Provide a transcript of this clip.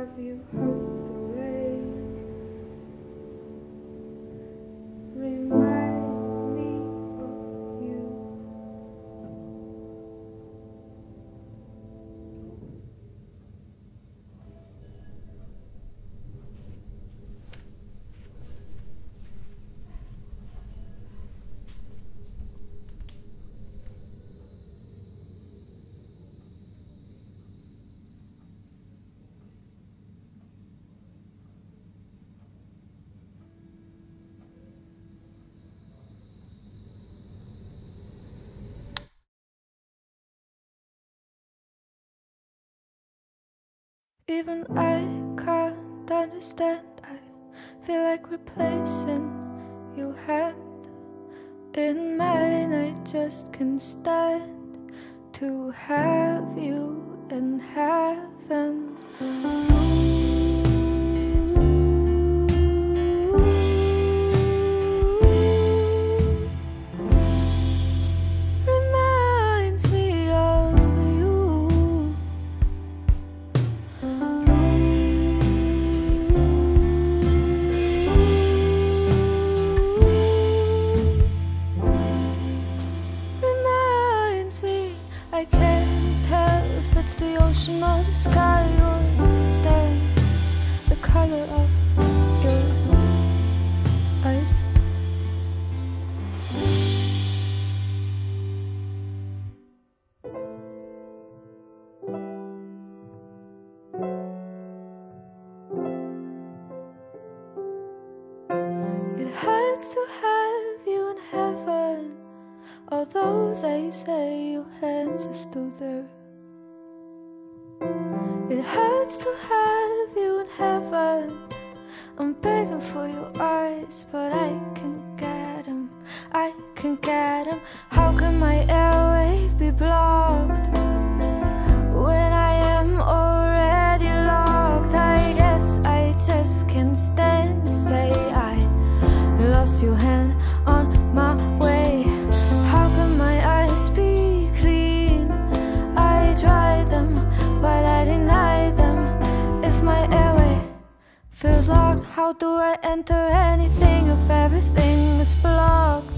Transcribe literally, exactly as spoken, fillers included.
Have you heard the rain remind me of you? Even I can't understand. I feel like replacing your hand in mine. I just can't stand to have you in heaven. Reminds me of you. Reminds me, I can't tell if it's the ocean or the sky or the, the color of your eyes. It hurts to have you in heaven, although they say your hands are still there. It hurts to have you in heaven. I'm begging for your eyes, but I can't get them. I can't get them. How can my airway be blocked when I am already locked? I guess I just can't stand to say I lost your hand on my way. How can my eyes be clean? I dry them, but I deny them. If my airway feels locked, how do I enter anything if everything is blocked?